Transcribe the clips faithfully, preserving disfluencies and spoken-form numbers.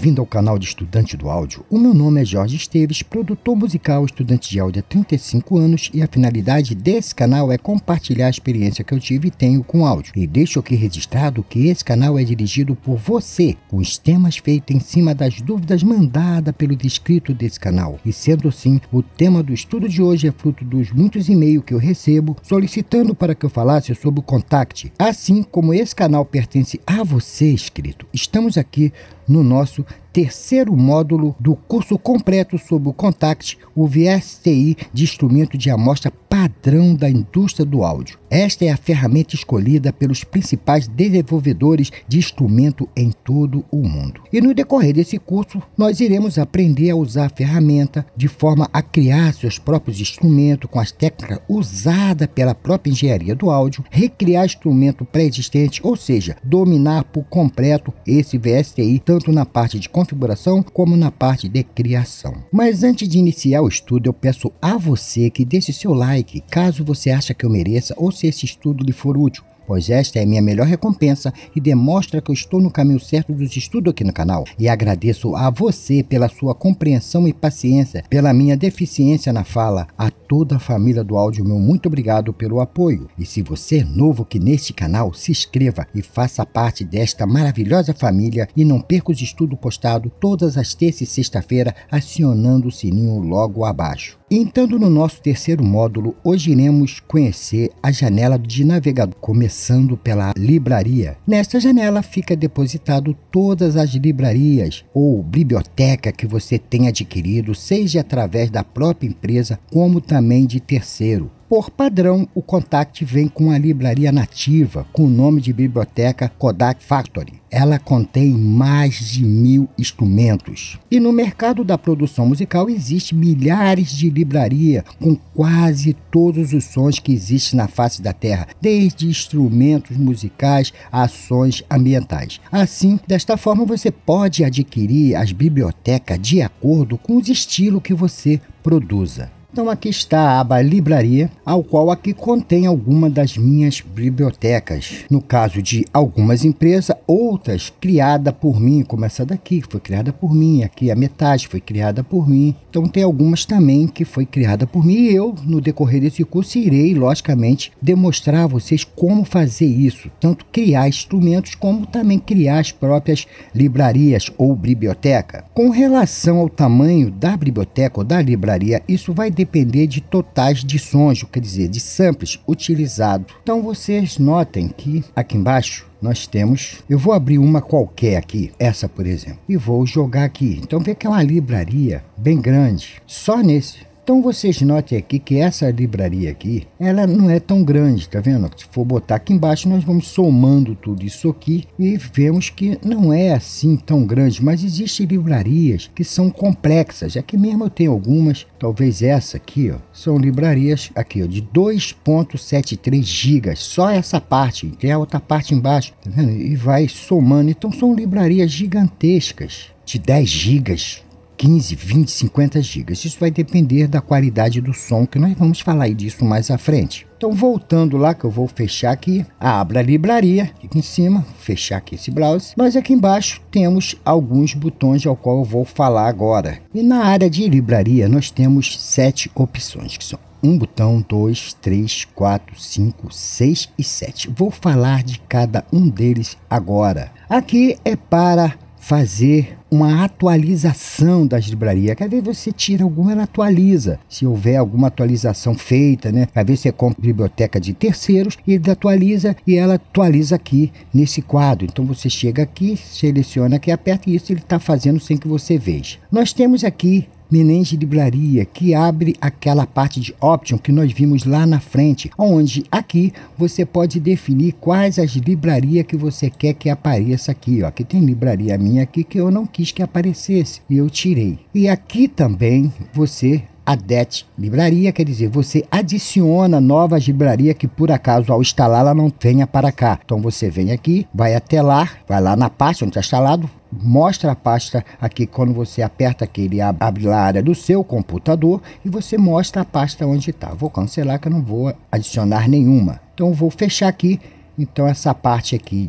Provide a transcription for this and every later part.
bem-vindo ao canal de Estudante do Áudio. O meu nome é Jorge Esteves, produtor musical, estudante de áudio há trinta e cinco anos, e a finalidade desse canal é compartilhar a experiência que eu tive e tenho com áudio. E deixo aqui registrado que esse canal é dirigido por você, com os temas feitos em cima das dúvidas mandadas pelo inscrito desse canal. E sendo assim, o tema do estudo de hoje é fruto dos muitos e-mails que eu recebo solicitando para que eu falasse sobre o Contact. Assim como esse canal pertence a você, inscrito, estamos aqui no nosso terceiro módulo do curso completo sobre o Contact, o V S T I de instrumento de amostra padrão da indústria do áudio. Esta é a ferramenta escolhida pelos principais desenvolvedores de instrumento em todo o mundo. E no decorrer desse curso, nós iremos aprender a usar a ferramenta de forma a criar seus próprios instrumentos com as técnicas usadas pela própria engenharia do áudio, recriar instrumento pré-existente, ou seja, dominar por completo esse V S T I, tanto na parte de configuração como na parte de criação. Mas antes de iniciar o estudo, eu peço a você que deixe seu like, caso você ache que eu mereça ou se esse estudo lhe for útil, pois esta é a minha melhor recompensa e demonstra que eu estou no caminho certo dos estudos aqui no canal. E agradeço a você pela sua compreensão e paciência, pela minha deficiência na fala. A toda a família do áudio, meu muito obrigado pelo apoio. E se você é novo aqui neste canal, se inscreva e faça parte desta maravilhosa família e não perca os estudos postados todas as terças e sexta-feira, acionando o sininho logo abaixo. Entrando no nosso terceiro módulo, hoje iremos conhecer a janela de navegador, começando pela libraria. Nesta janela fica depositado todas as livrarias ou biblioteca que você tenha adquirido, seja através da própria empresa, como também de terceiro. Por padrão, o Contact vem com a livraria nativa, com o nome de biblioteca Kodak Factory. Ela contém mais de mil instrumentos. E no mercado da produção musical existem milhares de livrarias com quase todos os sons que existem na face da Terra, desde instrumentos musicais a sons ambientais. Assim, desta forma, você pode adquirir as bibliotecas de acordo com os estilos que você produza. Então aqui está a aba Livraria, ao qual aqui contém algumas das minhas bibliotecas. No caso de algumas empresas, outras criadas por mim, como essa daqui, que foi criada por mim. Aqui a metade foi criada por mim. Então tem algumas também que foi criada por mim. E eu, no decorrer desse curso, irei, logicamente, demonstrar a vocês como fazer isso. Tanto criar instrumentos, como também criar as próprias livrarias ou biblioteca. Com relação ao tamanho da biblioteca ou da livraria, isso vai depender depender de totais de sons, quer dizer, de samples utilizados. Então vocês notem que aqui embaixo nós temos, eu vou abrir uma qualquer aqui, essa por exemplo, e vou jogar aqui. Então vê que é uma livraria bem grande, só nesse. Então vocês notem aqui que essa livraria aqui, ela não é tão grande, tá vendo? Se for botar aqui embaixo, nós vamos somando tudo isso aqui e vemos que não é assim tão grande, mas existem livrarias que são complexas. Aqui mesmo eu tenho algumas, talvez essa aqui, ó, são livrarias aqui, ó, de dois ponto setenta e três gigas, só essa parte, tem a outra parte embaixo, tá vendo? E vai somando, então são livrarias gigantescas, de dez gigas. quinze, vinte, cinquenta gigas. Isso vai depender da qualidade do som, que nós vamos falar disso mais à frente. Então, voltando lá, que eu vou fechar aqui, abra a livraria, aqui em cima, fechar aqui esse browser. Nós aqui embaixo temos alguns botões ao qual eu vou falar agora. E na área de livraria, nós temos sete opções, que são um botão, dois, três, quatro, cinco, seis e sete. Vou falar de cada um deles agora. Aqui é para fazer uma atualização das livrarias. Às vezes você tira alguma, ela atualiza. Se houver alguma atualização feita, né? Às vezes você compra biblioteca de terceiros e ele atualiza e ela atualiza aqui nesse quadro. Então você chega aqui, seleciona aqui, aperta e isso ele está fazendo sem que você veja. Nós temos aqui menu de livraria, que abre aquela parte de option que nós vimos lá na frente, onde aqui você pode definir quais as livrarias que você quer que apareça aqui, ó. Aqui tem livraria minha aqui que eu não quis que aparecesse e eu tirei. E aqui também você adete livraria, quer dizer, você adiciona novas livrarias que por acaso ao instalar ela não venha para cá. Então você vem aqui, vai até lá, vai lá na pasta onde está instalado, mostra a pasta aqui. Quando você aperta aqui, ele abre lá a área do seu computador e você mostra a pasta onde está. Vou cancelar que eu não vou adicionar nenhuma. Então vou fechar aqui. Então essa parte aqui de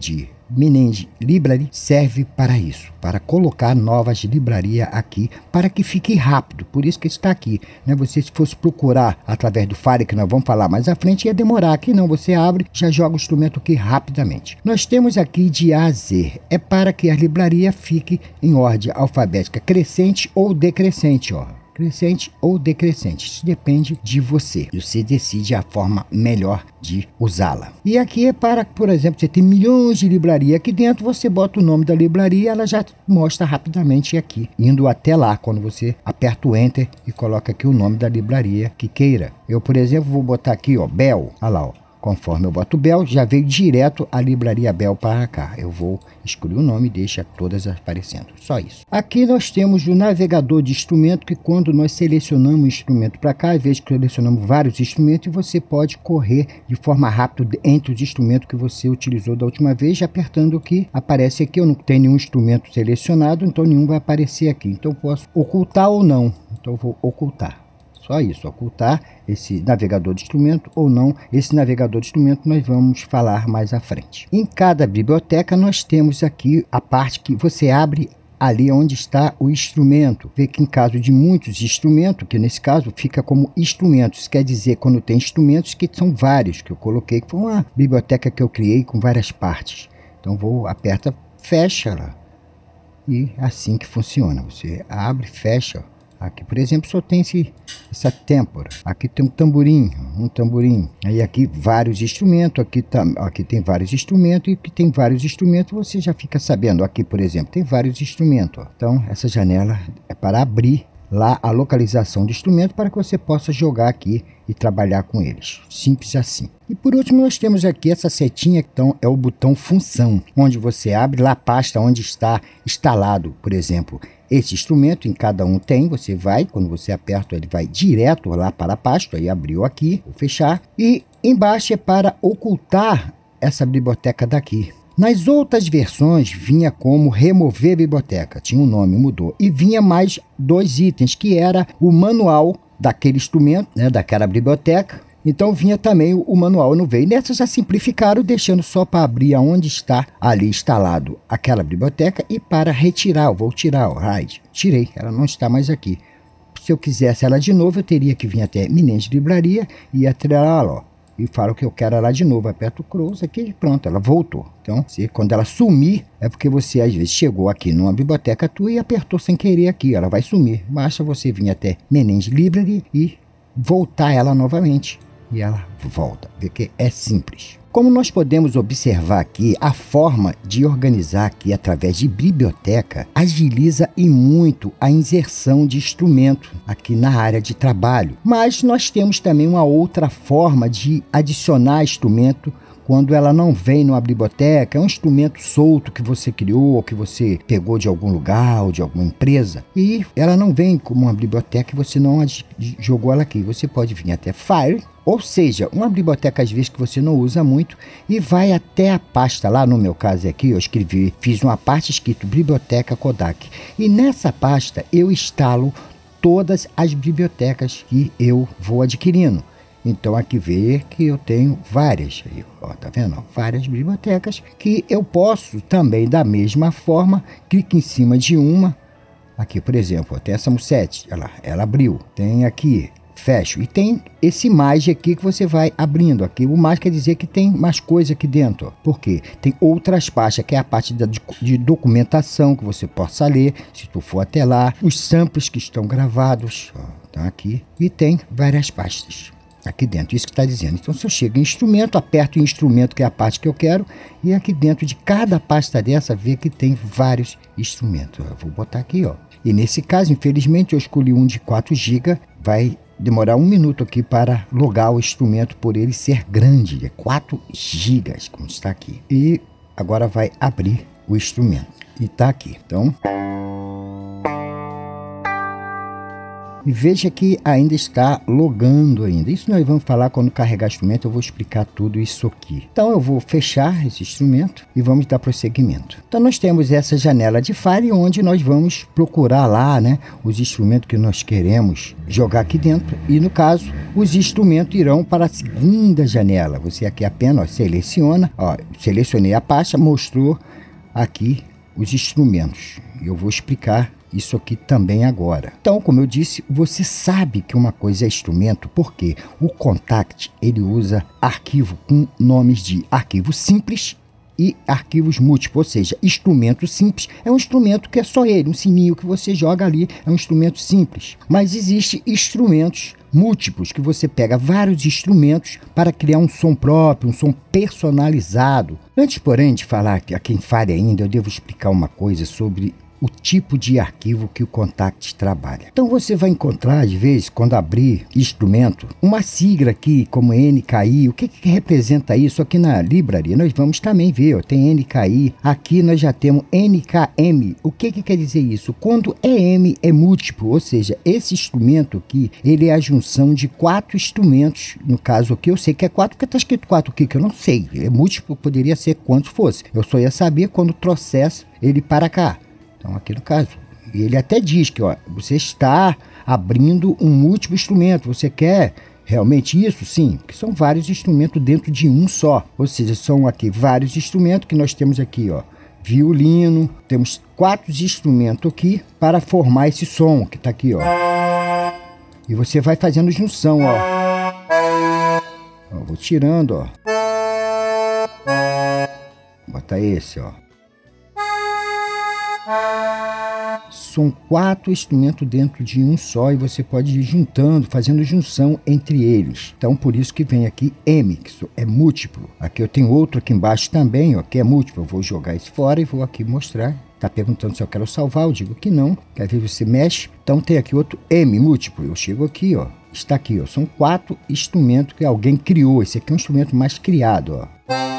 Menage Library serve para isso, para colocar novas livrarias aqui, para que fique rápido, por isso que está aqui, né? Você se fosse procurar através do Fire, que nós vamos falar mais à frente, ia demorar. Aqui não, você abre, já joga o instrumento aqui rapidamente. Nós temos aqui de A a Z, é para que a livraria fique em ordem alfabética crescente ou decrescente, ó. Crescente ou decrescente, isso depende de você. Você decide a forma melhor de usá-la. E aqui é para, por exemplo, você tem milhões de livrarias aqui dentro, você bota o nome da livraria, ela já mostra rapidamente aqui, indo até lá, quando você aperta o Enter e coloca aqui o nome da livraria que queira. Eu, por exemplo, vou botar aqui, ó, Bell, olha lá, ó. Conforme eu boto Bell, já veio direto a livraria Bell para cá. Eu vou escolher o nome e deixa todas aparecendo. Só isso. Aqui nós temos o navegador de instrumento, que quando nós selecionamos o instrumento para cá, às vezes selecionamos vários instrumentos, e você pode correr de forma rápida entre os instrumentos que você utilizou da última vez, apertando aqui. Aparece aqui, eu não tenho nenhum instrumento selecionado, então nenhum vai aparecer aqui. Então eu posso ocultar ou não. Então eu vou ocultar. Só isso, ocultar esse navegador de instrumento ou não. Esse navegador de instrumento nós vamos falar mais à frente. Em cada biblioteca nós temos aqui a parte que você abre ali onde está o instrumento. Vê que em caso de muitos instrumentos, que nesse caso fica como instrumentos, isso quer dizer quando tem instrumentos que são vários, que eu coloquei, que foi uma biblioteca que eu criei com várias partes. Então vou, aperta, fecha lá. E assim que funciona. Você abre, fecha. Aqui, por exemplo, só tem esse, essa têmpora. Aqui tem um tamborim, um tamborim. Aí aqui vários instrumentos, aqui, tá, aqui tem vários instrumentos, e aqui tem vários instrumentos, você já fica sabendo. Aqui, por exemplo, tem vários instrumentos. Ó. Então, essa janela é para abrir lá a localização do instrumento para que você possa jogar aqui e trabalhar com eles. Simples assim. E por último, nós temos aqui essa setinha, então é o botão função, onde você abre lá a pasta onde está instalado, por exemplo, esse instrumento. Em cada um tem, você vai, quando você aperta, ele vai direto lá para a pasta, aí abriu aqui, vou fechar. E embaixo é para ocultar essa biblioteca daqui. Nas outras versões vinha como remover biblioteca, tinha um nome, mudou. E vinha mais dois itens, que era o manual daquele instrumento, né, daquela biblioteca. Então vinha também o, o manual, não veio. Nessa já simplificaram, deixando só para abrir aonde está ali instalado aquela biblioteca e para retirar. Eu vou tirar o RAID. Tirei, ela não está mais aqui. Se eu quisesse ela de novo, eu teria que vir até Menage Livraria e atrelar ela, ó. E falo que eu quero ela de novo, aperto o Close aqui e pronto, ela voltou. Então, se, quando ela sumir, é porque você às vezes chegou aqui numa biblioteca tua e apertou sem querer aqui, ela vai sumir. Basta você vir até Menage Library e voltar ela novamente. E ela volta, vê que é simples. Como nós podemos observar aqui, a forma de organizar aqui através de biblioteca agiliza e muito a inserção de instrumento aqui na área de trabalho. Mas nós temos também uma outra forma de adicionar instrumento quando ela não vem numa biblioteca, é um instrumento solto que você criou, ou que você pegou de algum lugar ou de alguma empresa, e ela não vem como uma biblioteca e você não jogou ela aqui. Você pode vir até File, ou seja, uma biblioteca às vezes que você não usa muito, e vai até a pasta, lá no meu caso aqui, eu escrevi, fiz uma parte escrito Biblioteca Kodak, e nessa pasta eu instalo todas as bibliotecas que eu vou adquirindo. Então aqui vê que eu tenho várias, aí, ó, tá vendo? Várias bibliotecas que eu posso também da mesma forma, clique em cima de uma, aqui por exemplo, tem essa Musset, ela, ela abriu, tem aqui, fecho, e tem esse mais aqui que você vai abrindo, aqui o mais quer dizer que tem mais coisa aqui dentro, ó. Por quê? Tem outras pastas, que é a parte da, de documentação que você possa ler, se tu for até lá, os samples que estão gravados, ó, tá aqui, e tem várias pastas aqui dentro, isso que está dizendo. Então, se eu chego em instrumento, aperto em instrumento, que é a parte que eu quero, e aqui dentro de cada pasta dessa, vê que tem vários instrumentos. Eu vou botar aqui, ó. E nesse caso, infelizmente, eu escolhi um de quatro gigas, vai demorar um minuto aqui para logar o instrumento, por ele ser grande, é quatro gigas, como está aqui. E agora vai abrir o instrumento, e está aqui. Então, E veja que ainda está logando ainda. Isso nós vamos falar quando carregar o instrumento, eu vou explicar tudo isso aqui. Então eu vou fechar esse instrumento e vamos dar prosseguimento. Então nós temos essa janela de File onde nós vamos procurar lá, né, os instrumentos que nós queremos jogar aqui dentro. E no caso, os instrumentos irão para a segunda janela. Você aqui apenas ó, seleciona, ó, selecionei a pasta, mostrou aqui os instrumentos. Eu vou explicar isso aqui também agora. Então, como eu disse, você sabe que uma coisa é instrumento, porque o Kontakt ele usa arquivo com nomes de arquivo simples e arquivos múltiplos, ou seja, instrumento simples é um instrumento que é só ele, um sininho que você joga ali, é um instrumento simples. Mas existem instrumentos múltiplos, que você pega vários instrumentos para criar um som próprio, um som personalizado. Antes, porém, de falar aqui em File ainda, eu devo explicar uma coisa sobre o tipo de arquivo que o Kontakt trabalha. Então você vai encontrar, às vezes, quando abrir instrumento, uma sigla aqui como N K I. O que, que representa isso? Aqui na Library nós vamos também ver, ó, tem N K I, aqui nós já temos N K M. O que, que quer dizer isso? Quando é M é múltiplo, ou seja, esse instrumento aqui, ele é a junção de quatro instrumentos. No caso aqui eu sei que é quatro, porque está escrito quatro aqui, que eu não sei. É múltiplo, poderia ser quantos fosse. Eu só ia saber quando trouxesse ele para cá. Então, aqui no caso, ele até diz que ó, você está abrindo um múltiplo instrumento. Você quer realmente isso? Sim, porque são vários instrumentos dentro de um só. Ou seja, são aqui vários instrumentos que nós temos aqui, ó, violino. Temos quatro instrumentos aqui para formar esse som que está aqui, ó. E você vai fazendo junção, ó. Ó, vou tirando, ó. Bota esse, ó. São quatro instrumentos dentro de um só e você pode ir juntando, fazendo junção entre eles. Então, por isso que vem aqui M, que é múltiplo. Aqui eu tenho outro aqui embaixo também, ó, que é múltiplo. Eu vou jogar esse fora e vou aqui mostrar. Tá perguntando se eu quero salvar, eu digo que não. Quer ver, você mexe. Então tem aqui outro M, múltiplo. Eu chego aqui, ó. Está aqui, ó. São quatro instrumentos que alguém criou. Esse aqui é um instrumento mais criado, ó.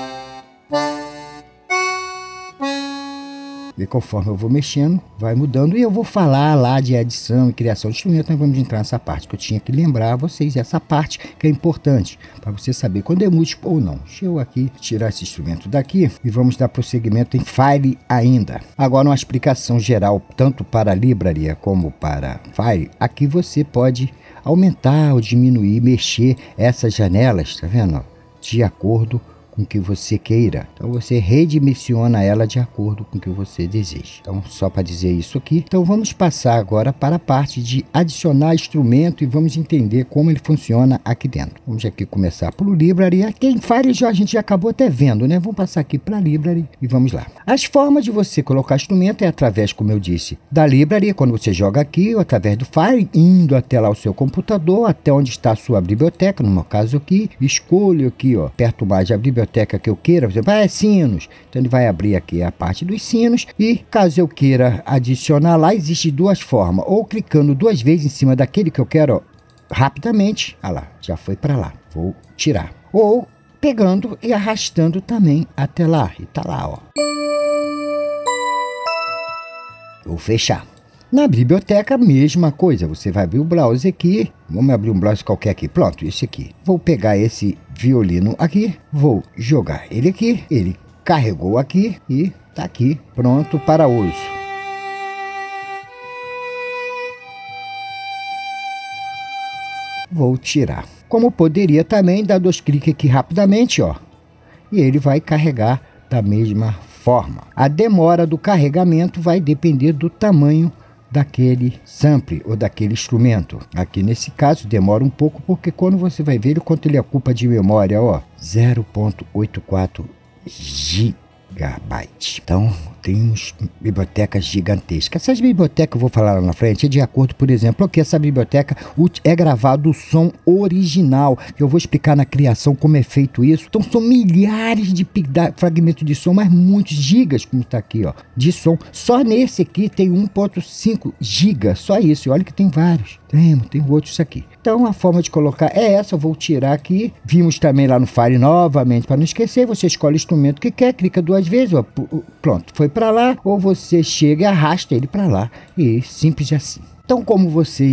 E conforme eu vou mexendo, vai mudando. E eu vou falar lá de adição e criação de instrumento. Nós vamos entrar nessa parte que eu tinha que lembrar a vocês. Essa parte que é importante para você saber quando é múltiplo ou não. Deixa eu aqui tirar esse instrumento daqui e vamos dar prosseguimento em File ainda. Agora uma explicação geral, tanto para a Library como para File. Aqui você pode aumentar ou diminuir, mexer essas janelas, tá vendo? De acordo com o que você queira. Então você redimensiona ela de acordo com o que você deseja. Então, só para dizer isso aqui. Então vamos passar agora para a parte de adicionar instrumento e vamos entender como ele funciona aqui dentro. Vamos aqui começar pelo Library. Aqui em File já, a gente já acabou até vendo, né? Vamos passar aqui para a Library e vamos lá. As formas de você colocar instrumento é através, como eu disse, da Library, quando você joga aqui, ou através do File, indo até lá o seu computador, até onde está a sua biblioteca, no meu caso aqui, escolho aqui, ó, perto mais a biblioteca que eu queira, por exemplo, ah, é sinos. Então ele vai abrir aqui a parte dos sinos e caso eu queira adicionar lá, existe duas formas, ou clicando duas vezes em cima daquele que eu quero, ó, rapidamente, ah lá, já foi para lá, vou tirar, ou pegando e arrastando também até lá, e tá lá, ó. Vou fechar. Na biblioteca, mesma coisa. Você vai abrir o browser aqui. Vamos abrir um browser qualquer aqui. Pronto, esse aqui. Vou pegar esse violino aqui. Vou jogar ele aqui. Ele carregou aqui e tá aqui. Pronto para uso. Vou tirar. Como poderia também dar dois cliques aqui rapidamente, ó. E ele vai carregar da mesma forma. A demora do carregamento vai depender do tamanho daquele sample ou daquele instrumento. Aqui nesse caso demora um pouco porque quando você vai ver o quanto ele ocupa de memória, ó, zero vírgula oitenta e quatro gigabytes. Então temos bibliotecas gigantescas. Essas bibliotecas que eu vou falar lá na frente é de acordo, por exemplo, que essa biblioteca é gravado o som original. Eu vou explicar na criação como é feito isso. Então são milhares de fragmentos de som, mas muitos gigas, como está aqui, ó, de som. Só nesse aqui tem um ponto cinco gigas, só isso. E olha que tem vários. Tem, tem outros aqui. Então a forma de colocar é essa. Eu vou tirar aqui. Vimos também lá no File novamente, para não esquecer. Você escolhe o instrumento que quer, clica duas vezes, ó, pronto, foi para lá, ou você chega e arrasta ele para lá, e simples assim. Então, como vocês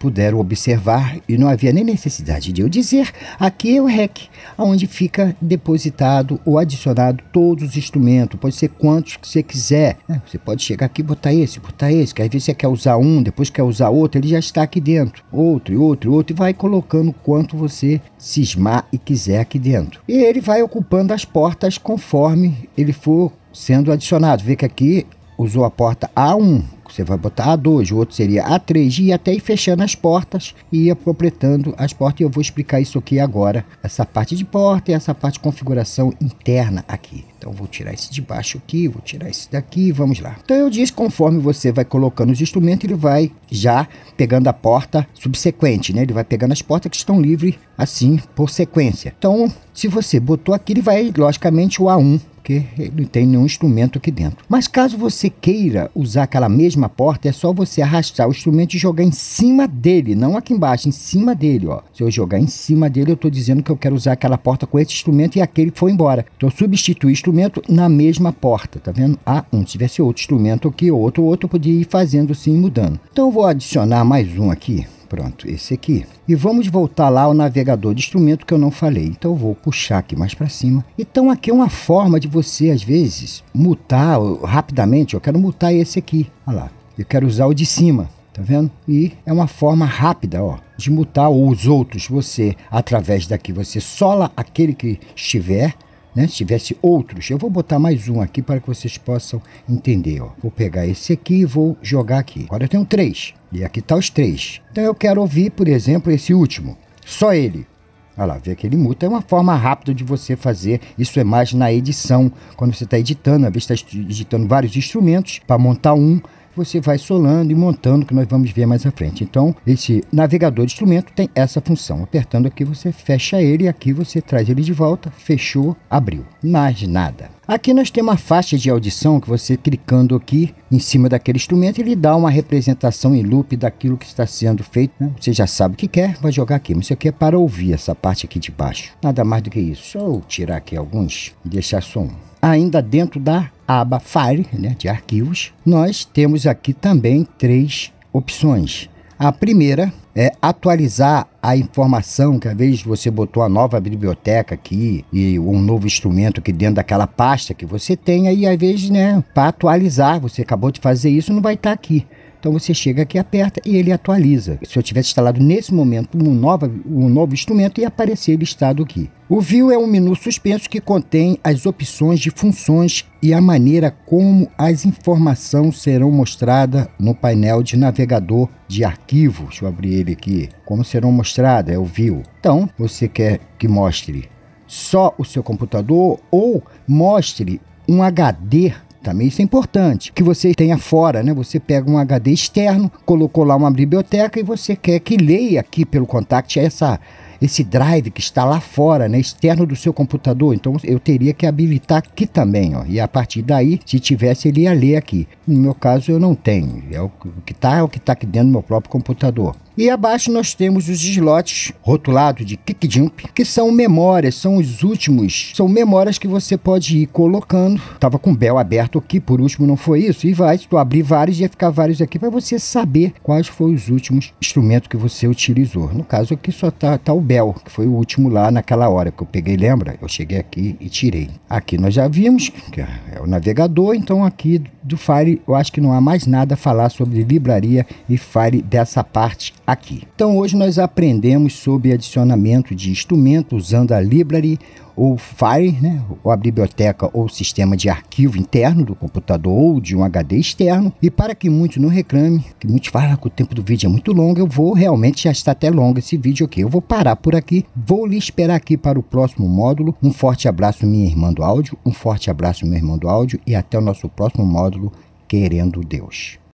puderam observar, e não havia nem necessidade de eu dizer, aqui é o R E C, onde fica depositado ou adicionado todos os instrumentos, pode ser quantos que você quiser, né? Você pode chegar aqui e botar esse, botar esse, que às vezes você quer usar um, depois quer usar outro, ele já está aqui dentro, outro e outro e outro, e vai colocando quanto você cismar e quiser aqui dentro. E ele vai ocupando as portas conforme ele for sendo adicionado. Vê que aqui usou a porta A um, você vai botar A dois, o outro seria A três, e até ir fechando as portas e ir completando as portas. E eu vou explicar isso aqui agora, essa parte de porta e essa parte de configuração interna aqui. Então vou tirar esse de baixo aqui, vou tirar esse daqui, vamos lá. Então eu disse, conforme você vai colocando os instrumentos, ele vai já pegando a porta subsequente, né? Ele vai pegando as portas que estão livres assim, por sequência. Então, se você botou aqui, ele vai, logicamente, o A um, porque ele não tem nenhum instrumento aqui dentro. Mas caso você queira usar aquela mesma porta, é só você arrastar o instrumento e jogar em cima dele, não aqui embaixo, em cima dele, ó. Se eu jogar em cima dele, eu estou dizendo que eu quero usar aquela porta com esse instrumento e aquele foi embora. Então, substituir o instrumento na mesma porta, tá vendo? A um, se tivesse outro instrumento aqui, outro, outro, eu podia ir fazendo assim, mudando. Então, eu vou adicionar mais um aqui. Pronto, esse aqui. E vamos voltar lá ao navegador de instrumento que eu não falei. Então eu vou puxar aqui mais para cima. Então aqui é uma forma de você, às vezes, mutar rapidamente. Eu quero mutar esse aqui. Olha lá. Eu quero usar o de cima. Tá vendo? E é uma forma rápida, ó, de mutar os outros. Você, através daqui, você sola aquele que estiver, né? Se tivesse outros, eu vou botar mais um aqui para que vocês possam entender, ó. Vou pegar esse aqui e vou jogar aqui. Agora eu tenho três. E aqui tá os três. Então eu quero ouvir, por exemplo, esse último. Só ele. Olha lá, vê que ele muta. É uma forma rápida de você fazer. Isso é mais na edição. Quando você está editando, às vezes está editando vários instrumentos para montar um. Você vai solando e montando, que nós vamos ver mais à frente. Então, esse navegador de instrumento tem essa função. Apertando aqui, você fecha ele e aqui você traz ele de volta. Fechou, abriu. Mais nada. Aqui nós temos uma faixa de audição que você clicando aqui em cima daquele instrumento, ele dá uma representação em loop daquilo que está sendo feito, né? Você já sabe o que quer, vai jogar aqui. Mas isso aqui é para ouvir essa parte aqui de baixo. Nada mais do que isso. Só eu tirar aqui alguns e deixar só um. Ainda dentro da aba File, né, de arquivos, nós temos aqui também três opções. A primeira é atualizar a informação, que às vezes você botou a nova biblioteca aqui e um novo instrumento aqui dentro daquela pasta que você tem, aí às vezes, né, para atualizar, você acabou de fazer isso, não vai estar aqui. Então você chega aqui, aperta e ele atualiza. Se eu tivesse instalado nesse momento um novo, um novo instrumento, ia aparecer listado aqui. O View é um menu suspenso que contém as opções de funções e a maneira como as informações serão mostradas no painel de navegador de arquivo. Deixa eu abrir ele aqui. Como serão mostradas, é o View. Então, você quer que mostre só o seu computador ou mostre um H D. Também isso é importante, que você tenha fora, né? Você pega um H D externo, colocou lá uma biblioteca e você quer que leia aqui pelo Contact essa, esse drive que está lá fora, né? Externo do seu computador. Então eu teria que habilitar aqui também, ó. E a partir daí, se tivesse, ele ia ler aqui. No meu caso, eu não tenho. É o que está, é o que está aqui dentro do meu próprio computador. E abaixo nós temos os slots rotulados de Kick Jump, que são memórias, são os últimos, são memórias que você pode ir colocando. Tava com o Bell aberto aqui, por último não foi isso, e vai, se tu abrir vários, ia ficar vários aqui para você saber quais foram os últimos instrumentos que você utilizou. No caso aqui só tá, tá o Bell, que foi o último lá naquela hora que eu peguei, lembra? Eu cheguei aqui e tirei. Aqui nós já vimos, que é o navegador, então aqui do File eu acho que não há mais nada a falar sobre livraria e File dessa parte aqui. Então hoje nós aprendemos sobre adicionamento de instrumento usando a library ou File, né, ou a biblioteca ou sistema de arquivo interno do computador ou de um H D externo. E para que muitos não reclamem, que muitos falam que o tempo do vídeo é muito longo, eu vou realmente, já está até longo esse vídeo aqui. Eu vou parar por aqui, vou lhe esperar aqui para o próximo módulo. Um forte abraço, minha irmã do áudio, um forte abraço, meu irmão do áudio, e até o nosso próximo módulo, querendo Deus.